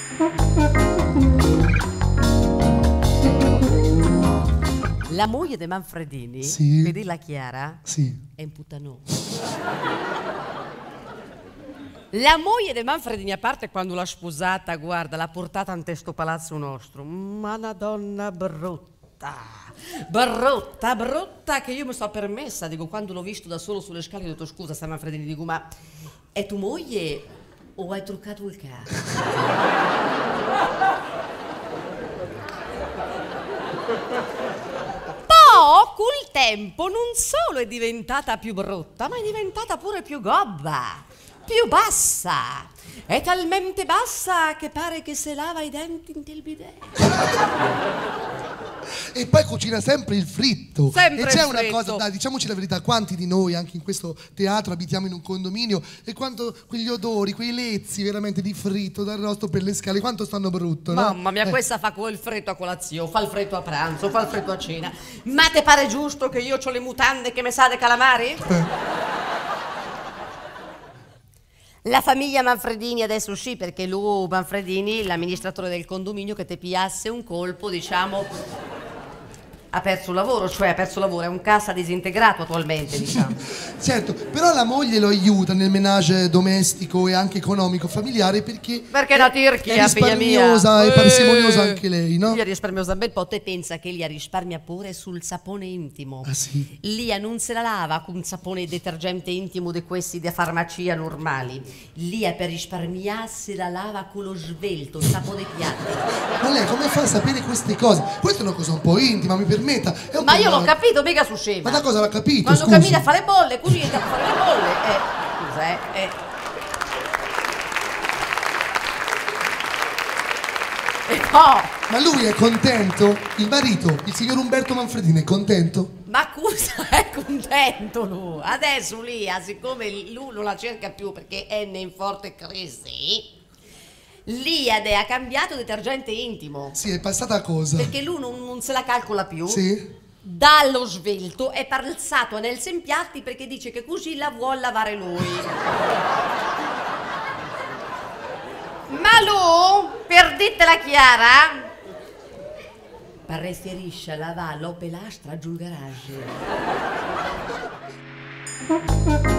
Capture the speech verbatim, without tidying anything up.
La moglie di Manfredini, sì. vedi la Chiara? Sì. È un puttanone. La moglie di Manfredini, a parte quando l'ha sposata, guarda, l'ha portata ante sto palazzo nostro. Ma una donna brutta, brutta, brutta, che io mi sto permessa, dico, quando l'ho visto da solo sulle scale, ho detto, scusa, sta Manfredini, dico, ma è tu moglie o hai truccato il cazzo? Col tempo non solo è diventata più brutta, ma è diventata pure più gobba, più bassa. È talmente bassa che pare che se lava i denti in del bidet. E poi cucina sempre il fritto. Sempre e c'è il una fritto. cosa, dai, diciamoci la verità, quanti di noi anche in questo teatro abitiamo in un condominio e quanto quegli odori, quei lezzi veramente di fritto, d'arrosto per le scale, quanto stanno brutto, no? Mamma mia, eh. questa fa quel fritto a colazione, fa il fritto a pranzo, fa il fritto a cena. Ma te pare giusto che io ho le mutande che me sa de calamari? Eh. La famiglia Manfredini adesso sì, perché lui, Manfredini, l'amministratore del condominio, che te piasse un colpo, diciamo, ha perso il lavoro, cioè ha perso il lavoro, è un cassa disintegrato attualmente, diciamo. Certo, però la moglie lo aiuta nel menage domestico e anche economico familiare perché Perché è una tirchia, è figlia mia. risparmiosa e Eh. parsimoniosa anche lei, no? Lia risparmiosa ben po', te pensa che Lia risparmia pure sul sapone intimo. Ah sì? Lia non se la lava con sapone detergente intimo di questi da farmacia normali. Lia per risparmiarsi la lava con lo svelto, il sapone piatto. Ma lei come fa a sapere queste cose? Questa è una cosa un po' intima, mi permetta. È un Ma po' io l'ho una- capito, mica su scema. Ma da cosa l'ha capito? Quando scusi? cammina a fare bolle, così entra a fare le bolle. Eh, scusa, eh, eh. E poi, Ma lui è contento? Il marito, il signor Umberto Manfredini, è contento? ma scusa, è contento lui. Adesso Lia, siccome lui non la cerca più perché è in forte crisi, Liade ha cambiato detergente intimo. Sì, è passata cosa? Perché lui non, non se la calcola più. Sì? Dallo svelto è passato nel sempiatti perché dice che così la vuol lavare lui. Ma lui, per ditela chiara, preferisce lavare l'opelastra giù il garage.